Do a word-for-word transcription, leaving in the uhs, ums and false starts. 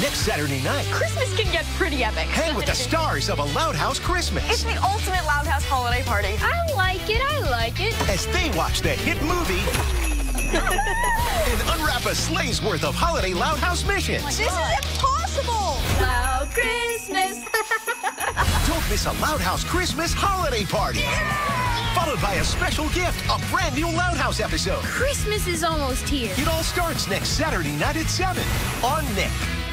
next Saturday night. Christmas can get pretty epic. Hang with the stars of A Loud House Christmas. It's the ultimate Loud House holiday party. I like it, I like it. As they watch the hit movie and unwrap a sleigh's worth of holiday Loud House missions. This is impossible! Loud Christmas. Don't miss a Loud House Christmas holiday party. Yeah! Followed by a special gift, a brand new Loud House episode. Christmas is almost here. It all starts next Saturday night at seven on Nick.